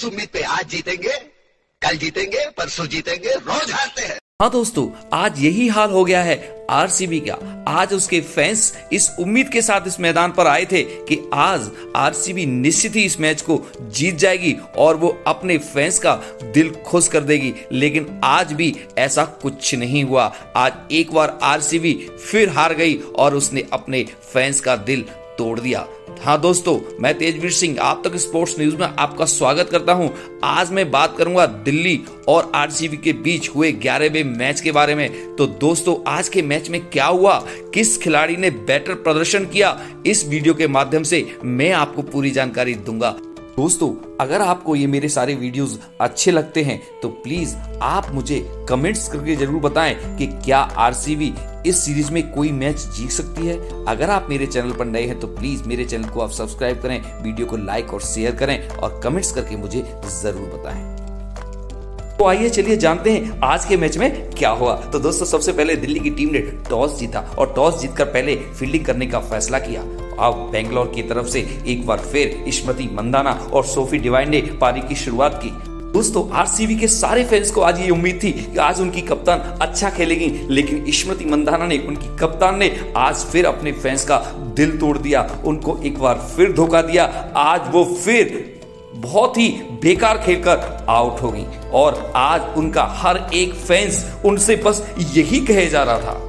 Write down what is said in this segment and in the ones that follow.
किस उम्मीद पे? आज जीतेंगे, कल जीतेंगे, परसों जीतेंगे, रोज हारते हैं। हाँ दोस्तों, आज यही हाल हो गया है आरसीबी का। आज उसके फैंस इस उम्मीद के साथ इस मैदान पर आए थे कि आज आरसीबी निश्चित ही इस मैच को जीत जाएगी और वो अपने फैंस का दिल खुश कर देगी, लेकिन आज भी ऐसा कुछ नहीं हुआ। आज एक बार आरसीबी फिर हार गई और उसने अपने फैंस का दिल तोड़ दिया। हाँ दोस्तों, मैं तेजवीर सिंह आप तक स्पोर्ट्स न्यूज में आपका स्वागत करता हूं। आज मैं बात करूंगा दिल्ली और आरसीबी के बीच हुए 11वें मैच के बारे में। तो दोस्तों, आज के मैच में क्या हुआ, किस खिलाड़ी ने बेटर प्रदर्शन किया, इस वीडियो के माध्यम से मैं आपको पूरी जानकारी दूंगा। दोस्तों, अगर आपको ये मेरे सारे वीडियोस अच्छे लगते हैं तो प्लीज आप मुझे कमेंट्स करके जरूर बताएं कि क्या आरसीबी इस सीरीज में कोई मैच जीत सकती है। अगर आप मेरे चैनल पर नए हैं तो प्लीज मेरे चैनल को आप सब्सक्राइब करें, वीडियो को लाइक और शेयर करें और कमेंट्स करके मुझे जरूर बताएं। तो आइए चलिए जानते हैं आज के मैच में क्या हुआ। तो दोस्तों, सबसे पहले दिल्ली की टीम ने टॉस जीता और टॉस जीतकर पहले फील्डिंग करने का फैसला किया। अब बेंगलोर की तरफ से एक बार फिर स्मृति मंदाना और सोफी डिवाइन ने पारी की शुरुआत की। दोस्तों, आरसीबी के सारे फैंस को आज ये उम्मीद थी कि आज उनकी कप्तान अच्छा खेलेगी, लेकिन स्मृति मंदाना ने, उनकी कप्तान ने आज फिर अपने फैंस का दिल तोड़ दिया, उनको एक बार फिर धोखा दिया। आज वो फिर बहुत ही बेकार खेलकर आउट हो गई और आज उनका हर एक फैंस उनसे बस यही कहे जा रहा था।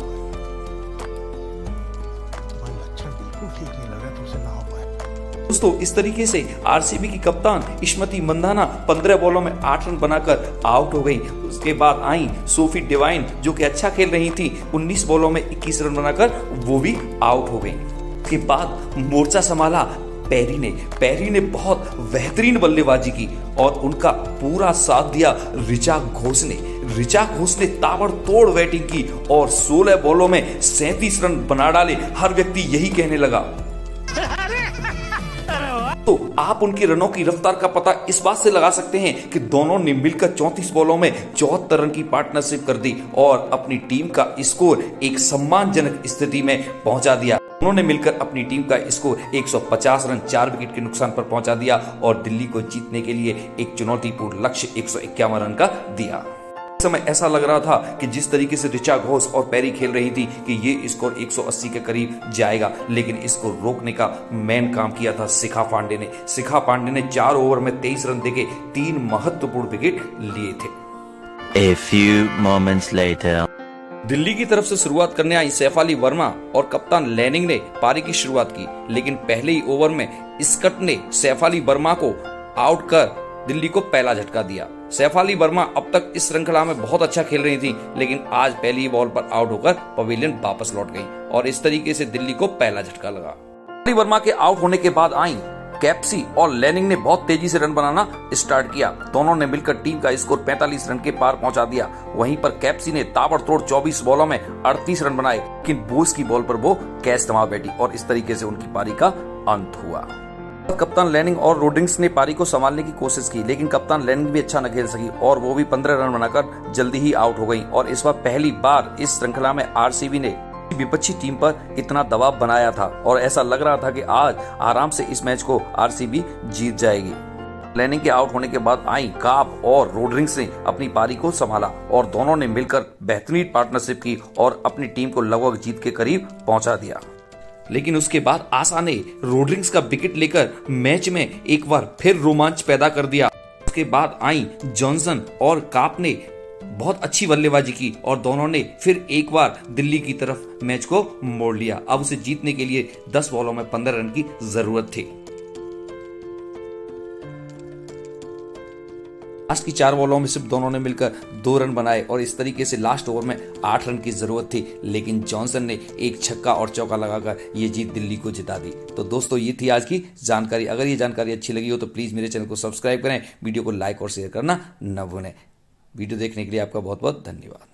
दोस्तों, इस तरीके से आरसीबी की कप्तान स्मृति मंदाना 15 बॉलों में 8 रन बनाकर आउट हो गई। उसके बाद आई सोफी डिवाइन जो कि अच्छा खेल रही थी, 19 बॉलों में 21 रन बनाकर वो भी आउट हो गई। उसके बाद मोर्चा संभाला पेरी ने बहुत बेहतरीन बल्लेबाजी की और उनका पूरा साथ दिया ऋचा घोष ने ताबड़तोड़ बैटिंग की और 16 बॉलों में 37 रन बना डाले। हर व्यक्ति यही कहने लगा। तो आप उनकी रनों की रफ्तार का पता इस बात से लगा सकते हैं कि दोनों ने मिलकर 34 बॉलों में 74 रन की पार्टनरशिप कर दी और अपनी टीम का स्कोर एक सम्मानजनक स्थिति में पहुंचा दिया। उन्होंने मिलकर अपनी टीम का स्कोर 150 रन 4 विकेट के नुकसान पर पहुंचा दिया और दिल्ली को जीतने के लिए एक चुनौतीपूर्ण लक्ष्य 151 रन का दिया। इस समय ऐसा लग रहा था कि जिस तरीके से ऋचा घोष और पेरी खेल रही थी कि ये स्कोर 180 के करीब जाएगा, लेकिन इसको रोकने का मेन काम किया था शिखा पांडे ने। शिखा पांडे ने 4 ओवर में 23 रन देके 3 महत्वपूर्ण विकेट लिए थे। A few moments later. Delhi की तरफ से शुरुआत करने आई सैफ अली वर्मा और कप्तान लैनिंग ने पारी की शुरुआत की, लेकिन पहले ही ओवर में स्कट ने सैफ अली वर्मा को आउट कर दिल्ली को पहला झटका दिया। सैफ अली वर्मा अब तक इस श्रृंखला में बहुत अच्छा खेल रही थी, लेकिन आज पहली बॉल पर आउट होकर पवेलियन वापस लौट गई और इस तरीके से दिल्ली को पहला झटका लगा। अली वर्मा के आउट होने के बाद आई कैप्सी और लैनिंग ने बहुत तेजी से रन बनाना स्टार्ट किया। दोनों ने मिलकर टीम का स्कोर 45 रन के पार पहुंचा दिया। वहीं पर कैप्सी ने ताबड़तोड़ 24 बॉलों में 38 रन बनाए, लेकिन बोस की बॉल पर वो कैच थमा बैठी और इस तरीके से उनकी पारी का अंत हुआ। कप्तान लैनिंग और रोड्रिग्स ने पारी को संभालने की कोशिश की, लेकिन कप्तान लैनिंग भी अच्छा न खेल सकी और वो भी 15 रन बनाकर जल्दी ही आउट हो गई और इस बार पहली बार इस श्रृंखला में आरसीबी ने विपक्षी टीम पर इतना दबाव बनाया था और ऐसा लग रहा था कि आज आराम से इस मैच को आरसीबी जीत जाएगी। लैनिंग के आउट होने के बाद आई काप और रोड्रिग्स ने अपनी पारी को संभाला और दोनों ने मिलकर बेहतरीन पार्टनरशिप की और अपनी टीम को लगभग जीत के करीब पहुंचा दिया। लेकिन उसके बाद आशा ने रोड्रिग्स का विकेट लेकर मैच में एक बार फिर रोमांच पैदा कर दिया। उसके बाद आई जॉनसन और काप ने बहुत अच्छी बल्लेबाजी की और दोनों ने फिर एक बार दिल्ली की तरफ मैच को मोड़ लिया। अब उसे जीतने के लिए 10 बॉलों में 15 रन की जरूरत थी। लास्ट की 4 बॉलों में सिर्फ दोनों ने मिलकर 2 रन बनाए और इस तरीके से लास्ट ओवर में 8 रन की जरूरत थी, लेकिन जॉनसन ने एक छक्का और चौका लगाकर ये जीत दिल्ली को जिता दी। तो दोस्तों, ये थी आज की जानकारी। अगर ये जानकारी अच्छी लगी हो तो प्लीज मेरे चैनल को सब्सक्राइब करें, वीडियो को लाइक और शेयर करना न भूलें। वीडियो देखने के लिए आपका बहुत बहुत धन्यवाद।